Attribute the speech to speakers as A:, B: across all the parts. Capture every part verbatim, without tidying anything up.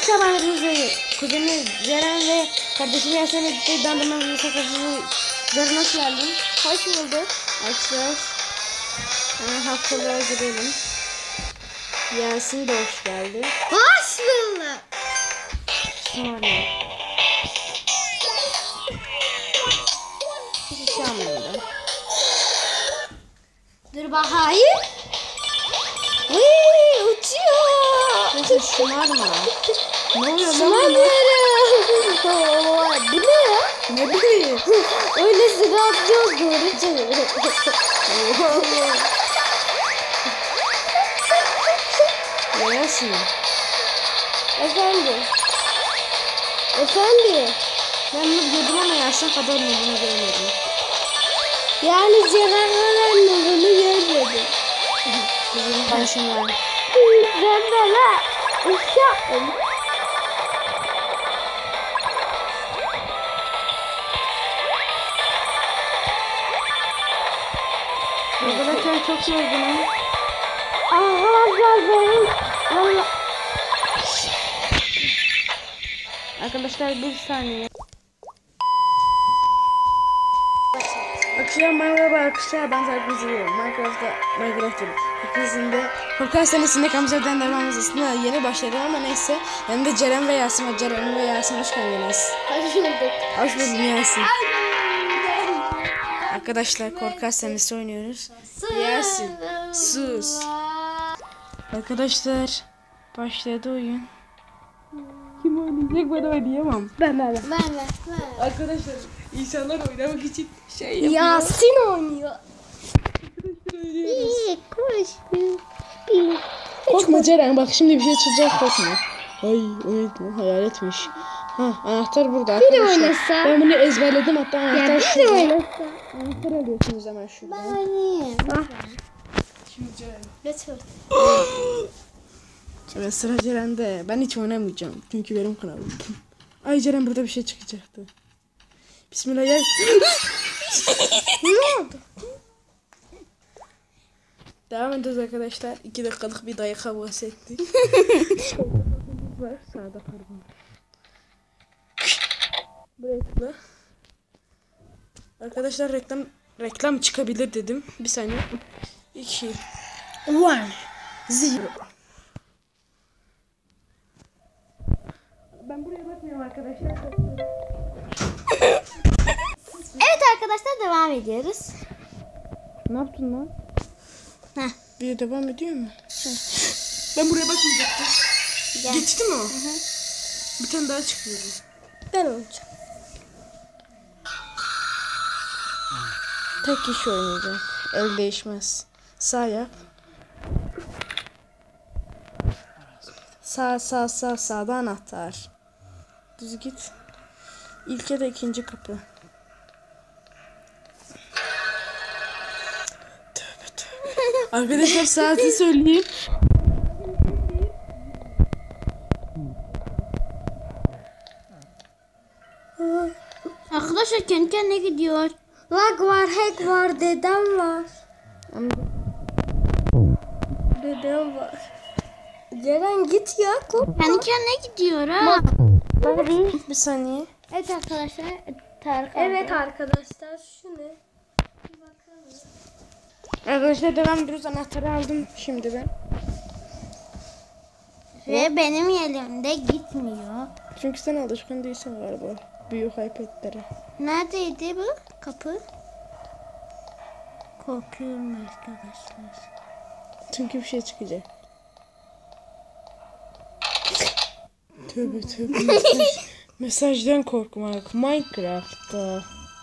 A: Arkadaşlar ben hepinize kuzeni Ceren ve kardeşim Yasin'le birlikte dandırmamızın sakızını Ceren hoş geldin. Hoş bulduk. Arkadaşlar haftalığa girelim. Yasin de hoş geldi.
B: Hoş bulduk.
A: Sonra hiç şey anlamadım.
B: Dur bakayım. Uy, uçuyor.
A: Neyse şımarma. Ne oluyor lan?
B: Şımarıyorum. Bu ne ya?
A: Ne bileyim.
B: Öyle sıra atıyoruz doğru çeviriyor.
A: Yasin.
B: Efendim. Efendim.
A: Ben bunu gördüm ama Yasin kadar mı bunu görmedim.
B: Yani Ceren'le bunu görmedim.
A: Bizim karşımda.
B: Ben böyle uşak.
A: Arkadaşlar çok yorgunum.
B: Arkadaşlar benim valla
A: Arkadaşlar bir saniye. Akşam merhaba arkadaşlar, ben Serkan Zeliyorum. Minecraft'ta Minecraft'ım. Hepinizin de Korkar senesinde Kamza'dan devamımız aslında yeni başladı ama neyse. Yanında Ceren ve Yasin var. Ceren ve Yasin hoş geldiniz.
B: hoş bulduk.
A: Hoş bulduk Yasin. Arkadaşlar Korkar senesi oynuyoruz. Yasin sus. Arkadaşlar başladı oyun. Kim oynayacak, ben oynayamam.
B: Ben ben ben ben.
A: Arkadaşlar insanlar oynamak için şey yapıyor.
B: Yasin oynuyor.
A: Arkadaşlar oynuyoruz.
B: İyi koş.
A: Korkma Ceren, bak şimdi bir şey çıkacak, korkma. Ay unutma, hayaletmiş. Ha, anahtar burada
B: Biri
A: arkadaşlar.
B: oynasa.
A: Ben bunu ezberledim, hatta anahtar
B: Ya
A: şurada.
B: bir oynasa.
A: Anahtar alıyorsunuz hemen şuradan.
B: Ben oynayayım.
A: Şimdi Ceren.
B: Lütfen.
A: Evet, sıra Ceren'de. Ben hiç oynamayacağım çünkü benim kanalım. Ay Ceren, burada bir şey çıkacaktı. Bismillah.
B: Ne oldu?
A: Devam ediyoruz arkadaşlar. iki dakikalık bir dayı kavgası ettik. Var sağda, pardon. Buraya tıkla. Arkadaşlar reklam reklam çıkabilir dedim. Bir saniye. iki one zero. Ben buraya bakmıyorum arkadaşlar.
B: Evet arkadaşlar devam ediyoruz.
A: Ne yaptın lan?
B: Heh.
A: Bir devam ediyor mu? Heh. Ben buraya bakmayacaktım.
B: Gel.
A: Geçti mi o?
B: Hı hı.
A: Bir tane daha çıkıyor.
B: Ben olacağım.
A: Tek kişi oynayacak. El değişmez. Sağ yap. Sağ sağ sağ sağda anahtar. Düz git. İlk ya da ikinci kapı. Tövbe tövbe. Arkadaşlar saati söyleyeyim.
B: Arkadaşlar kendi kendine gidiyor. Lag var, hack var, dedem var. Dedem var. Ceren git ya. Korkma. Kendi kendine gidiyor ha.
A: Bana bir, bir saniye.
B: Evet arkadaşlar. Tarık evet arkadaşlar şu ne?
A: Arkadaşlar devam ediyoruz. Anahtarı aldım şimdi ben.
B: Ve benim elimde gitmiyor.
A: Çünkü sen alışkın değilsin galiba. Büyük iPad'lere.
B: Neredeydi bu kapı? Korkuyorum arkadaşlar.
A: Çünkü bir şey çıkacak. Tövbe tövbe. Mesaj, mesajdan korkmak. Minecraft'ta.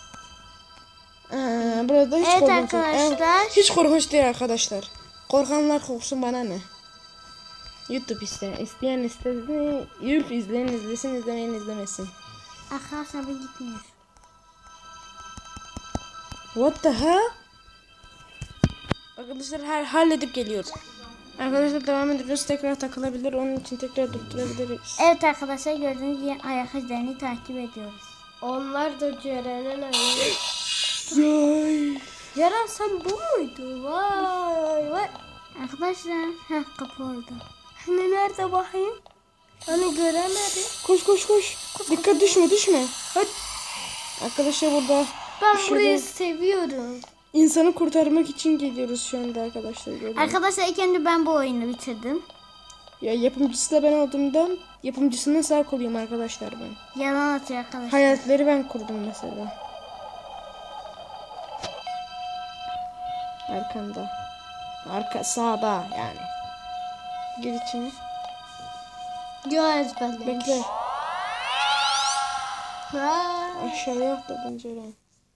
A: Aa, burada hiç
B: Evet
A: korkunç.
B: arkadaşlar.
A: Hiç korkunç değil arkadaşlar. Korkanlar korksun, bana ne? YouTube isteyen, isteyen istesin, YouTube izleyen izlesin, izlemeyen izlemesin.
B: Arkadaşlar bu gitmiyor.
A: What the hell? Arkadaşlar her halledip geliyoruz. Arkadaşlar devam ediyoruz. Tekrar takılabilir. Onun için tekrar durdurabiliriz.
B: Evet arkadaşlar gördüğünüz gibi ayak izlerini takip ediyoruz. Onlar da Ceren'in ayı.
A: Yay.
B: Ceren sen bu muydu? Vay vay. Arkadaşlar heh kapı orada. Hani nerede bakayım? Hani göremedim.
A: Koş koş koş. Dikkat düşme düşme. Hadi. Arkadaşlar burada
B: Ben
A: bir
B: burayı
A: şeyler-
B: seviyorum.
A: insanı kurtarmak için geliyoruz şu anda arkadaşlar. Gördüğünüz.
B: Arkadaşlar ilk önce ben bu oyunu bitirdim.
A: Ya yapımcısı da ben olduğumdan yapımcısının sağ koluyum arkadaşlar ben.
B: Yalan atıyor arkadaşlar.
A: Hayatları ben kurdum mesela. Arkanda. Arka sağda yani. Gir içine.
B: Yo ezberlemiş.
A: Bekle.
B: Ha.
A: Aşağıya atladın Ceren.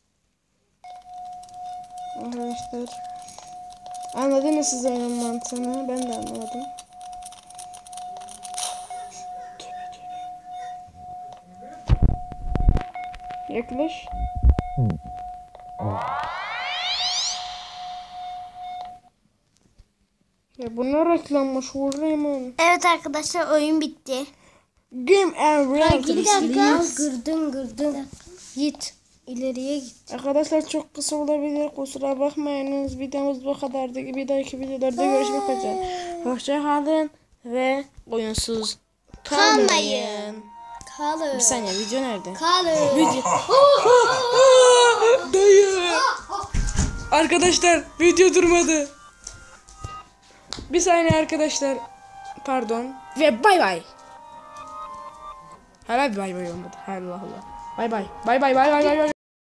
A: Arkadaşlar. Anladınız siz oyunun mantığını. Ben de anladım. Tövbe tövbe. Yaklaş. Ya bu ne reklammış Hurriyman.
B: Evet arkadaşlar oyun bitti.
A: Game and Reality.
B: Gırdın gırdın. Git. İleriye git.
A: Arkadaşlar çok kısa olabilir. Kusura bakmayınız. Videomuz bu kadardı. Bir dahaki videolarda görüşmek üzere. Hoşça kalın ve oyunsuz kalmayın.
B: Kalır.
A: Bir saniye video nerede?
B: Kalır.
A: Video. Dayı. Arkadaşlar video durmadı. Bir saniye arkadaşlar. Pardon. Ve bay bay. Hala bay bay olmadı. Allah Allah. Bay bay. Bay bay bay bay bay bay.